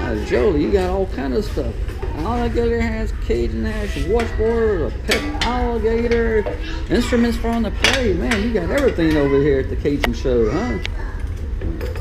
my Jolie, you got all kind of stuff. Alligator has Cajun ash, washboard, a pet alligator, instruments for on the play. Man, you got everything over here at the Cajun show, huh?